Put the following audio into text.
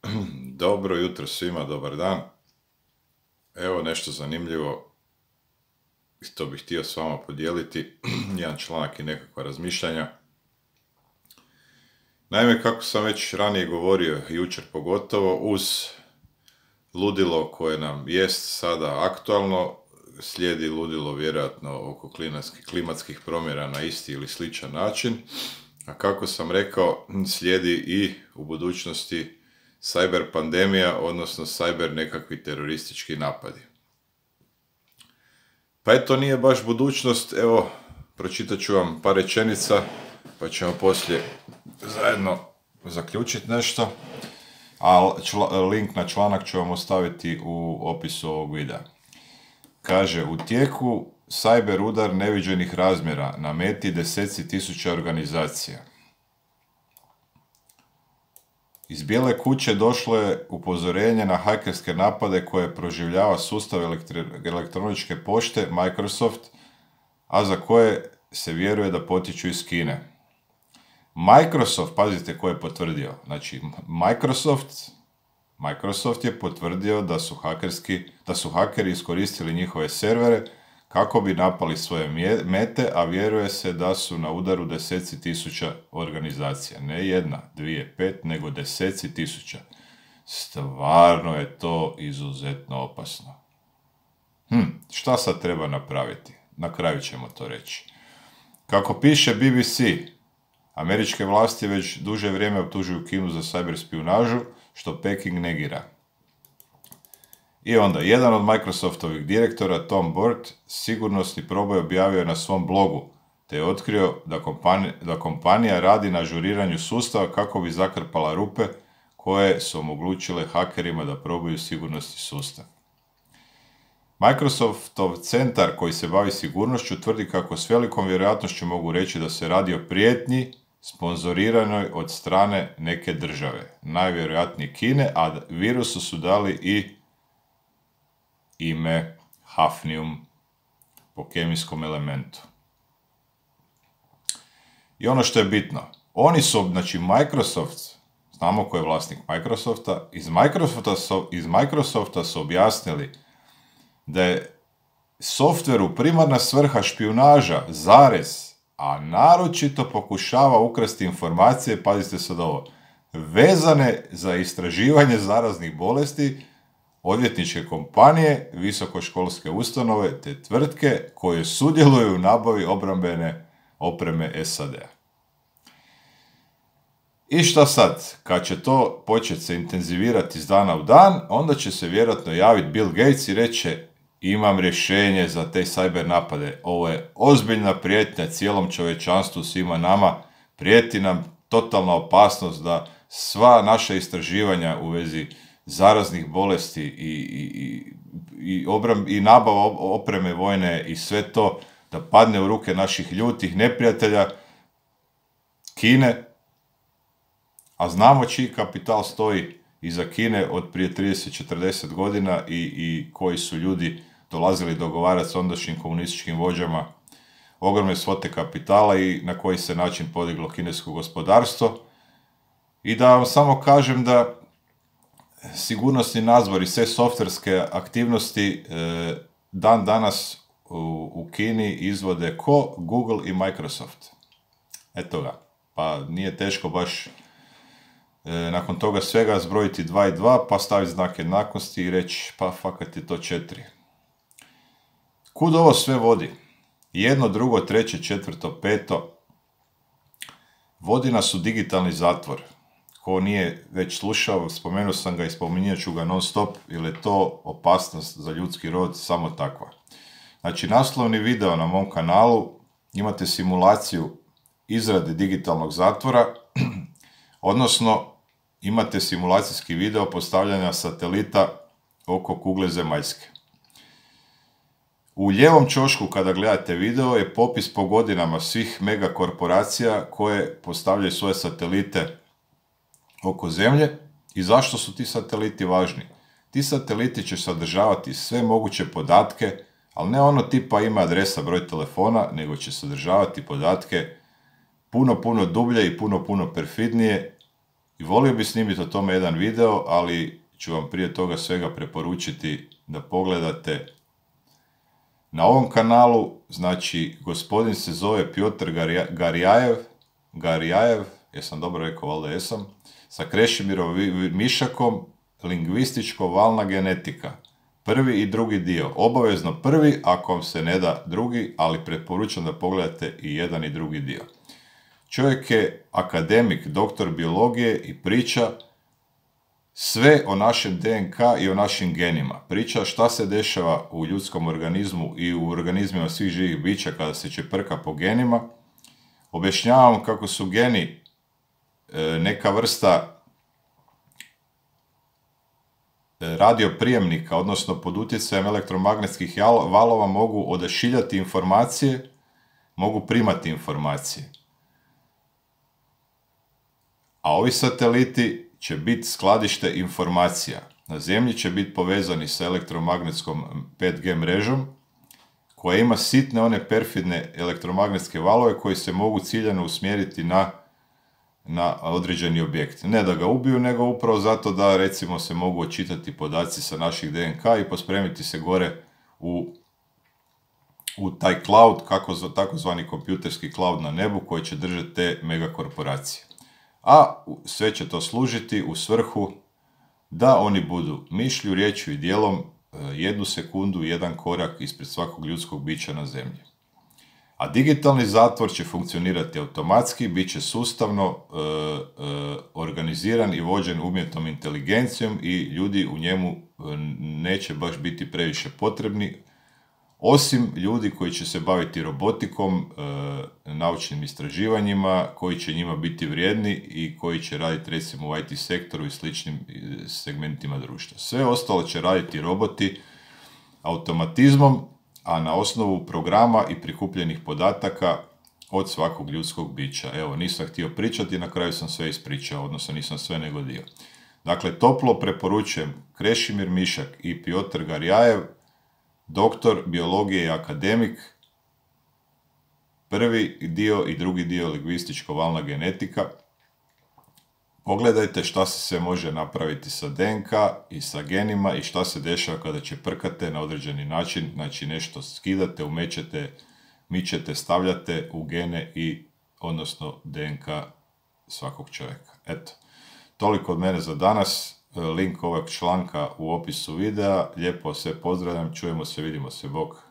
Dobro jutro svima, dobar dan. Evo nešto zanimljivo, i to bih htio s vama podijeliti, jedan članak i nekakva razmišljanja. Naime, kako sam već ranije govorio, jučer pogotovo, uz ludilo koje nam jest sada aktualno, slijedi ludilo vjerojatno oko klimatskih promjera na isti ili sličan način, a kako sam rekao, slijedi i u budućnosti cyber pandemija, odnosno cyber nekakvi teroristički napadi. Pa eto, nije baš budućnost, evo, pročitat ću vam par rečenica, pa ćemo poslije zajedno zaključiti nešto, a link na članak ću vam ostaviti u opisu ovog videa. Kaže, u tijeku cyber udar neviđenih razmjera, na meti deseci tisuća organizacija. Iz Bijele kuće došlo je upozorenje na hakerske napade koje proživljava sustav elektroničke pošte Microsoft, a za koje se vjeruje da potiču iz Kine. Microsoft, pazite ko je potvrdio, znači Microsoft je potvrdio da su hakeri iskoristili njihove servere kako bi napali svoje mete, a vjeruje se da su na udaru deseci tisuća organizacija. Ne jedna, dvije, pet, nego deseci tisuća. Stvarno je to izuzetno opasno. Šta sad treba napraviti? Na kraju ćemo to reći. Kako piše BBC, američke vlasti već duže vrijeme optužuju Kinu za cyber špijunažu, što Peking negira. I onda, jedan od Microsoftovih direktora, Tom Burt, sigurnosni proboj objavio je na svom blogu, te je otkrio da kompanija radi na ažuriranju sustava kako bi zakrpala rupe koje su omogućile hakerima da probaju sigurnosni sustav. Microsoftov centar koji se bavi sigurnošću tvrdi kako s velikom vjerojatnošću mogu reći da se radi o prijetnji sponzoriranoj od strane neke države, najvjerojatnije Kine, a virusu su dali i ime hafnium po kemijskom elementu. I ono što je bitno, oni su, znači Microsoft, znamo ko je vlasnik Microsofta, iz Microsofta su objasnili da je softveru primarna svrha špijunaža, a naročito pokušava ukrasti informacije, pazite sad ovo, vezane za istraživanje zaraznih bolesti, odvjetničke kompanije, visokoškolske ustanove te tvrtke koje sudjeluju u nabavi obrambene opreme SAD-a. I šta sad? Kad će to početi se intenzivirati iz dana u dan, onda će se vjerojatno javiti Bill Gates i reći imam rješenje za te cyber napade. Ovo je ozbiljna prijetnja cijelom čovječanstvu, svima nama. Prijeti nam totalna opasnost da sva naša istraživanja u vezi zaraznih bolesti i nabava opreme vojne i sve to da padne u ruke naših ljutih neprijatelja Kine, a znamo čiji kapital stoji iza Kine od prije 30-40 godina i koji su ljudi dolazili dogovarati s ondašnjim komunističkim vođama ogromne svote kapitala i na koji se način podiglo kinesko gospodarstvo. I da vam samo kažem da sigurnosni nadzor i sve softverske aktivnosti dan danas u Kini izvode ko? Google i Microsoft. Eto ga. Pa nije teško baš nakon toga svega zbrojiti 2 i 2, pa staviti znak jednakosti i reći pa fakat je to 4. Kud ovo sve vodi? 1, 2, 3, 4, 5. Vodi nas u digitalni zatvor. Ko nije već slušao, spomenuo sam ga i spominjat ću ga non stop, jer je to opasnost za ljudski rod samo takva. Znači, naslovni video na mom kanalu, imate simulaciju izrade digitalnog zatvora, odnosno imate simulacijski video postavljanja satelita oko kugle zemaljske. U lijevom ćošku kada gledate video je popis po godinama svih megakorporacija koje postavljaju svoje satelite oko Zemlje. I zašto su ti sateliti važni? Ti sateliti će sadržavati sve moguće podatke, ali ne ono tipa ima adresa, broj telefona, nego će sadržavati podatke puno dublje i puno perfidnije I volio bi snimiti o tome jedan video, ali ću vam prije toga svega preporučiti da pogledate na ovom kanalu. Znači, gospodin se zove Piotr Garjajev, jesam dobro rekao, valjda jesam, sa Krešimirom Mišakom, lingvističko-valna genetika. Prvi i drugi dio. Obavezno prvi, ako vam se ne da drugi, ali preporučam da pogledate i jedan i drugi dio. Čovjek je akademik, doktor biologije i priča sve o našem DNK i o našim genima. Priča šta se dešava u ljudskom organizmu i u organizmima svih živih bića kada se čeprka po genima. Objašnjavam kako su geni neka vrsta radioprijemnika, odnosno pod utjecajem elektromagnetskih valova mogu odašiljati informacije, mogu primati informacije. A ovi sateliti će biti skladište informacija. Na Zemlji će biti povezani sa elektromagnetskom 5G mrežom, koja ima sitne, one perfidne elektromagnetske valove koji se mogu ciljano usmjeriti na određeni objekt. Ne da ga ubiju, nego upravo zato da, recimo, se mogu očitati podaci sa naših DNK i pospremiti se gore u taj cloud, takozvani kompjuterski cloud na nebu koji će držati te megakorporacije. A sve će to služiti u svrhu da oni budu mišlju, riječju i dijelom 1 sekundu, 1 korak ispred svakog ljudskog bića na Zemlji. A digitalni zatvor će funkcionirati automatski, bit će sustavno organiziran i vođen umjetnom inteligencijom i ljudi u njemu neće baš biti previše potrebni, osim ljudi koji će se baviti robotikom, naučnim istraživanjima, koji će njima biti vrijedni i koji će raditi recimo u IT sektoru i sličnim segmentima društva. Sve ostalo će raditi roboti automatizmom, a na osnovu programa i prikupljenih podataka od svakog ljudskog bića. Evo, nisam htio pričati, na kraju sam sve ispričao, odnosno nisam sve nego dio. Dakle, toplo preporučujem Krešimir Mišak i Piotr Garjajev, doktor biologije i akademik, prvi dio i drugi dio lingvističko-valna genetika. Pogledajte šta se sve može napraviti sa DNK i sa genima i šta se dešava kada čeprkate na određeni način, znači nešto skidate, umećete, mičete, stavljate u gene i odnosno DNK svakog čovjeka. Eto, toliko od mene za danas. Link ovog članka u opisu videa. Lijepo sve pozdravljam, čujemo se, vidimo se, bok.